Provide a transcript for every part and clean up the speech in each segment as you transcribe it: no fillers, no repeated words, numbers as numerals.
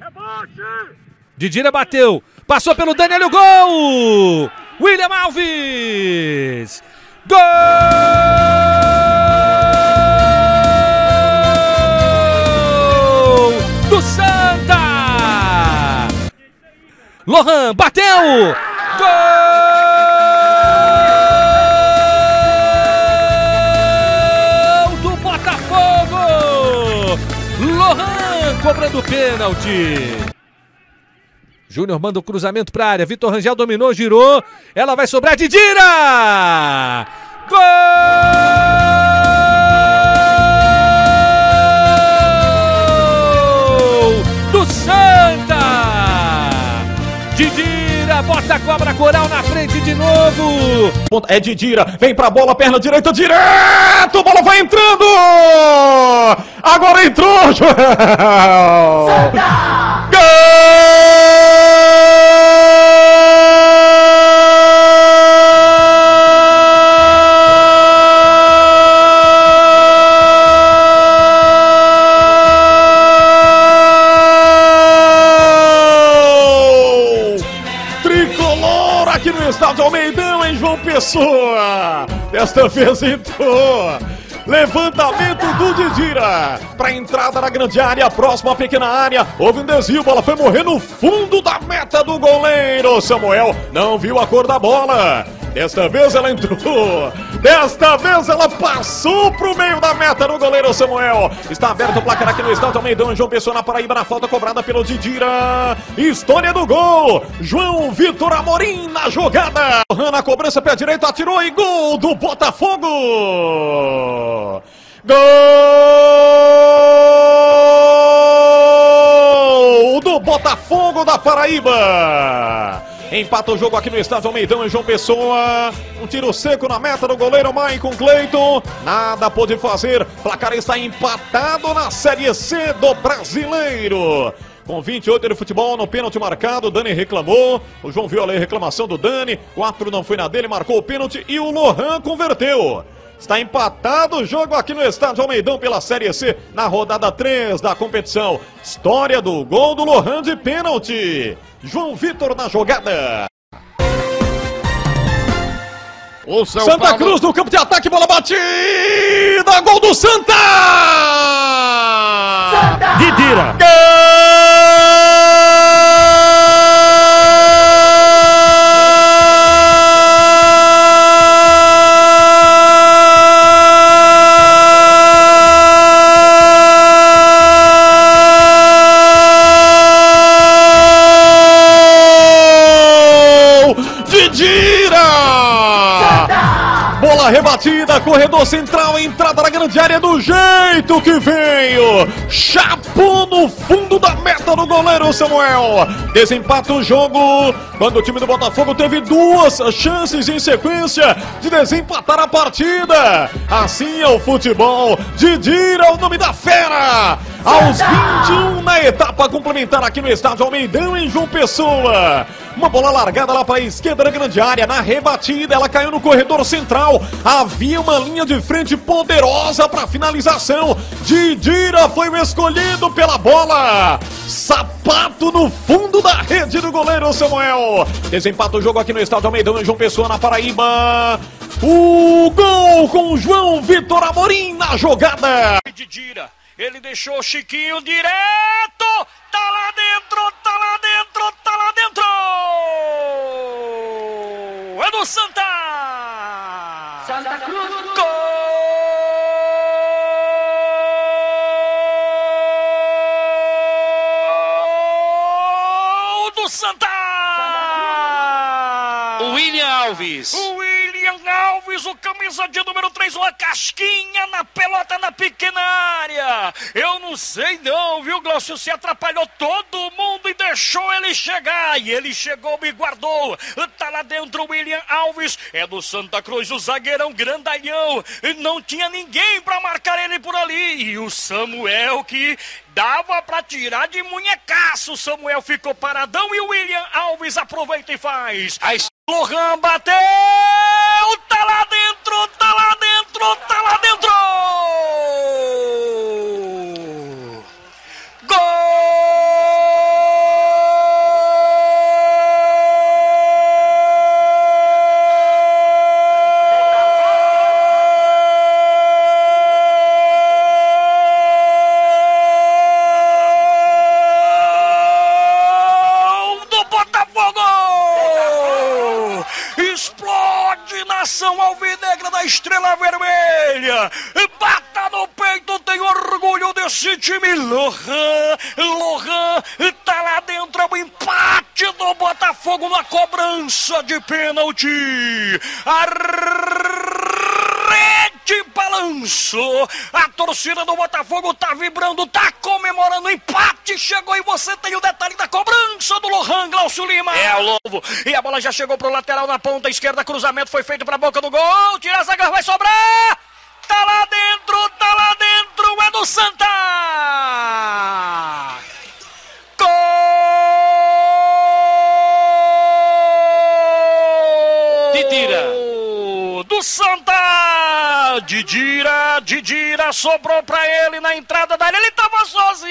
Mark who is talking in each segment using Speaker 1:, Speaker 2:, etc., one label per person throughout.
Speaker 1: Didira bateu, passou pelo Daniel, gol! William Alves! Gol do Santa! Lohan bateu! Gol do Botafogo! Lohan cobrando pênalti. Júnior manda o cruzamento para a área. Vitor Rangel dominou, girou. Ela vai sobrar. Didira! Gol do Santa! Didira bota a cobra coral na frente de novo.
Speaker 2: É Didira, vem pra bola, perna direita, direto, a bola vai entrando! Agora entrou, Joel! Gol! Tricolor aqui no estádio Almeidão, em João Pessoa. Desta vez entrou. Levantamento do Didira para entrada na grande área, próxima à pequena área. Houve um desvio, bola foi morrer no fundo da meta do goleiro. Samuel não viu a cor da bola. Desta vez ela entrou. Desta vez ela passou pro meio da meta do goleiro Samuel. Está aberto o placar aqui no estádio Almeidão, em João Pessoa, na Paraíba, na falta cobrada pelo Didira. História do gol. João Vitor Amorim na jogada. Na cobrança, pé direito, atirou e gol do Botafogo. Gol do Botafogo da Paraíba. Empata o jogo aqui no estádio Almeidão, em João Pessoa. Um tiro seco na meta do goleiro Maicon Cleiton. Nada pôde fazer. Placar está empatado na Série C do Brasileiro. Com 28 de futebol, no pênalti marcado, o Dani reclamou. O João viu ali a reclamação do Dani. 4 não foi na dele, marcou o pênalti e o Lohan converteu. Está empatado o jogo aqui no estádio Almeidão pela Série C, na rodada 3 da competição. História do gol do Lohan de pênalti. João Vitor na jogada.
Speaker 3: O São
Speaker 2: Santa
Speaker 3: Paulo...
Speaker 2: Cruz no campo de ataque, bola batida, gol do Santa!
Speaker 3: Santa!
Speaker 1: Didira!
Speaker 2: Bola rebatida, corredor central, entrada na grande área do jeito que veio. Chapou no fundo da meta do goleiro Samuel. Desempata o jogo quando o time do Botafogo teve 2 chances em sequência de desempatar a partida. Assim é o futebol. Didira, o nome da fera. Aos 21 na etapa complementar aqui no estádio Almeidão, em João Pessoa. Uma bola largada lá para a esquerda da grande área. Na rebatida, ela caiu no corredor central. Havia uma linha de frente poderosa para finalização. Didira foi o escolhido pela bola. Sapato no fundo da rede do goleiro Samuel. Desempata o jogo aqui no estádio Almeidão, em João Pessoa, na Paraíba. O gol com João Vitor Amorim na jogada.
Speaker 4: Didira, ele deixou o Chiquinho direto. Tá lá dentro, tá lá dentro, tá lá dentro. É do Santa.
Speaker 3: Santa Cruz.
Speaker 4: Gol do Santa.
Speaker 5: William Alves.
Speaker 4: William Alves, o camisa de número 3, uma casquinha na pelota na pequena área. Eu não sei não, viu, Glaucio? Se atrapalhou todo mundo e deixou ele chegar. E ele chegou e guardou. Tá lá dentro o William Alves. É do Santa Cruz, o zagueirão grandalhão. Não tinha ninguém pra marcar ele por ali. E o Samuel que dava pra tirar de munhecaço. O Samuel ficou paradão e o William Alves aproveita e faz. Lohan bateu! Tá lá dentro, tá lá dentro, tá lá dentro! Gol! nação alvinegra da Estrela Vermelha. Bata no peito, tem orgulho desse time. Lohan tá lá dentro, é o empate do Botafogo na cobrança de pênalti. A rede balançou, a torcida do Botafogo tá vibrando, tá comemorando o empate, chegou e você tem o detalhe da cobrança do Lohan, Glaucio Lima. É o Lobo, e a bola já chegou pro lateral na ponta esquerda, cruzamento foi feito pra boca do gol, tira a zaga, vai sobrar, tá lá dentro, é do Santa. Gol do Santa. Didira sobrou pra ele na entrada da área, ele tava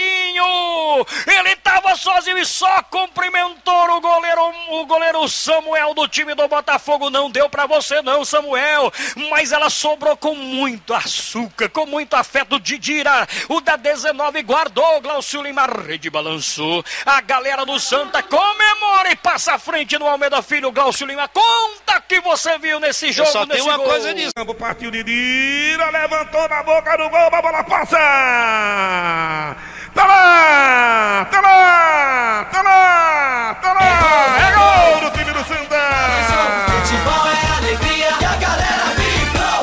Speaker 4: sozinho e só cumprimentou o goleiro Samuel do time do Botafogo. Não deu pra você não, Samuel, mas ela sobrou com muito açúcar, com muito afeto. Didira, o da 19, guardou, Glaucio Lima, a rede balançou, a galera do Santa comemora e passa à frente no Almeida Filho. Glaucio Lima, conta que você viu nesse jogo.
Speaker 5: Só tem uma
Speaker 4: gol.
Speaker 5: coisa disso.
Speaker 2: Partiu Didira, levantou na boca do gol, a bola passa! Tá lá! É gol do time do Santa!
Speaker 6: Futebol é alegria e a galera vibrou!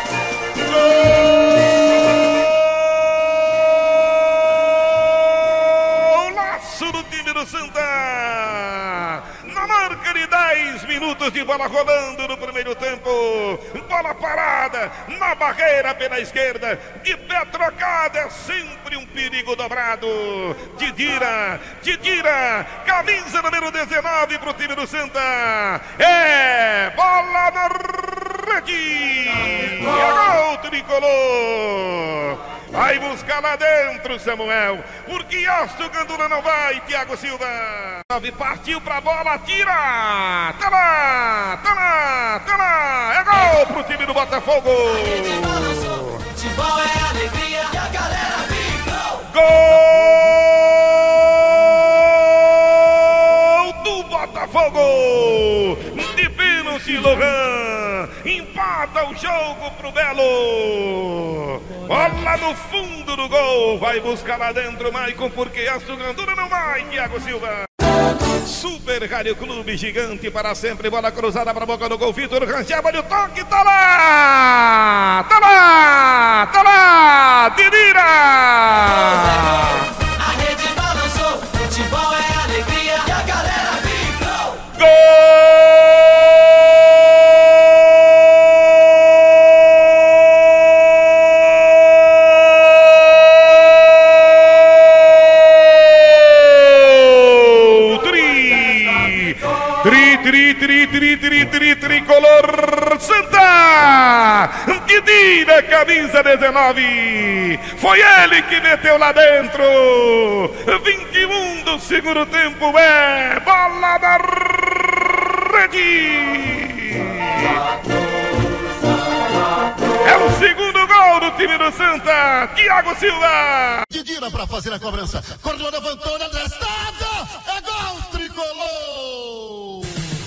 Speaker 2: Golaço do time do Santa! Na marca de 10 minutos de bola rolando no primeiro tempo, bola parada na barreira pela esquerda, de pé trocado, é sempre um perigo dobrado. Didira, camisa número 19 pro time do Santa, é bola na rede, é gol tricolor. Vai buscar lá dentro, Samuel, porque Astro Gandula não vai, Thiago Silva. Partiu pra bola, tira! Tá lá! É gol pro time do Botafogo!
Speaker 6: Futebol é alegria e a galera vibrou!
Speaker 2: Gol do Botafogo! De pênalti, Lohan! Empata o jogo pro Belo! Bola no fundo do gol! Vai buscar lá dentro, Maicon, porque Astro Gandula não vai, Thiago Silva! Super Rádio Clube Gigante para sempre, bola cruzada para a boca do gol, Vitor Rangel, olha o toque, tá lá, Didira!
Speaker 6: A rede balançou, futebol é alegria e a galera vibrou!
Speaker 2: Tricolor Santa, Didira, camisa 19, foi ele que meteu lá dentro, 21 do segundo tempo, é bola na rede, é o segundo gol do time do Santa, Thiago Silva.
Speaker 7: Didira para fazer a cobrança, Cordão levantou na testada, é gol tricolor!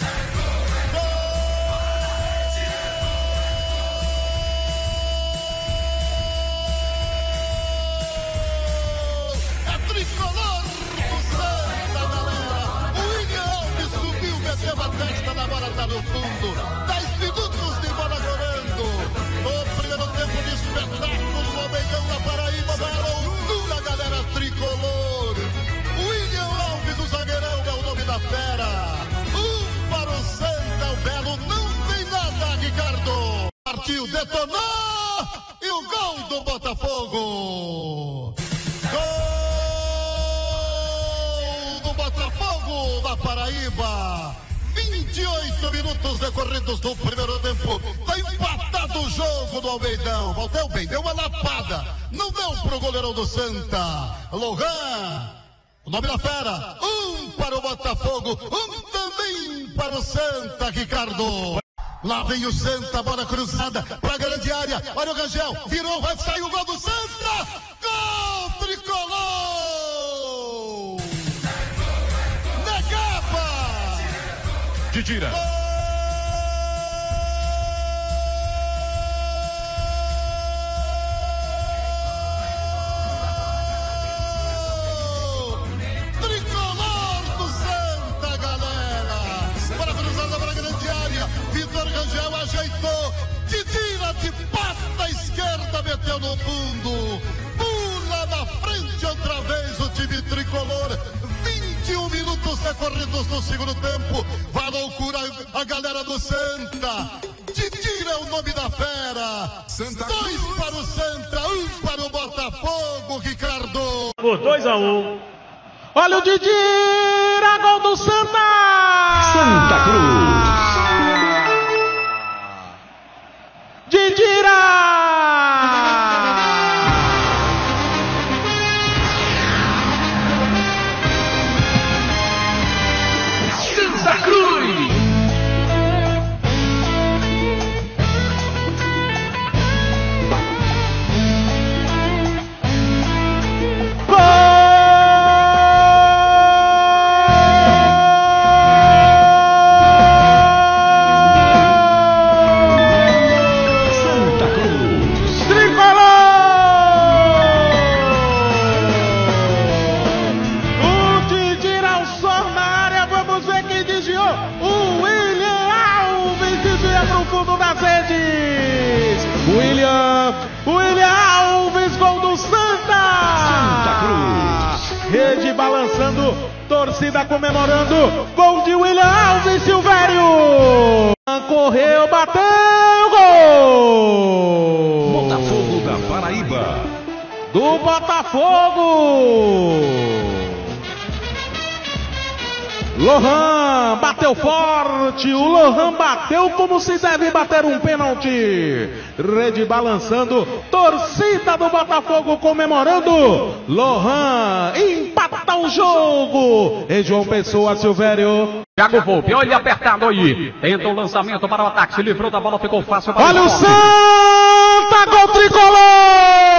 Speaker 7: Tricolor do Santa, galera. O William Alves subiu, meteu a testa na bola, tá no fundo. 10 minutos de bola rolando. O primeiro tempo de espetáculo no Almeidão da Paraíba. Vai à loucura, galera tricolor. William Alves, o zagueirão, é o nome da fera. Para o Santa, o Belo não tem nada, Ricardo. Partiu, detonou. E o gol do Botafogo. Botafogo da Paraíba, 28 minutos decorridos do primeiro tempo, tá empatado o jogo do Almeidão. Volteu bem, deu uma lapada, não deu pro goleirão do Santa. Lohan, o nome da fera, para o Botafogo, também para o Santa, Ricardo. Lá vem o Santa, bola cruzada pra grande área, olha o Rangel, virou, vai sair o gol do Santa, gol tricolor!
Speaker 2: Didira.
Speaker 7: recorridos no segundo tempo. Vai loucura a galera do Santa. Didira é o nome da fera. 2 para o Santa, 1 para o Botafogo, Ricardo.
Speaker 8: Por 2-1. Olha o Didira, gol do Santa.
Speaker 2: Santa Cruz.
Speaker 8: Didira.
Speaker 5: Santa Cruz.
Speaker 8: William Alves, gol do Santa
Speaker 2: Cruz.
Speaker 8: Rede balançando, torcida comemorando, gol de William Alves, Silvério. Correu, bateu, gol.
Speaker 2: Botafogo da Paraíba.
Speaker 8: Do Botafogo. Lohan bateu forte, o Lohan bateu como se deve bater um pênalti. Rede balançando, torcida do Botafogo comemorando. Lohan empata o jogo. E João Pessoa, Silvério.
Speaker 9: Thiago Volpe, olha apertado aí. Tenta o lançamento para o ataque, se livrou da bola, ficou fácil para
Speaker 8: olha o Santa, gol tricolor.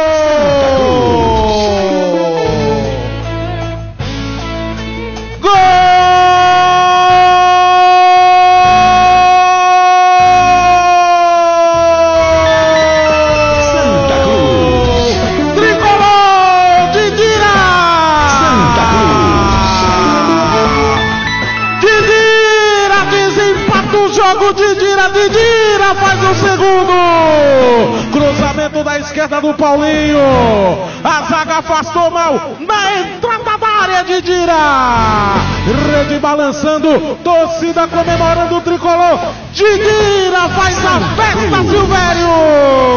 Speaker 8: Didira faz o segundo. Cruzamento da esquerda do Paulinho. A zaga afastou mal. Na entrada da área, Didira. Rede balançando. Torcida comemorando o tricolor. Didira faz a festa, Silvério.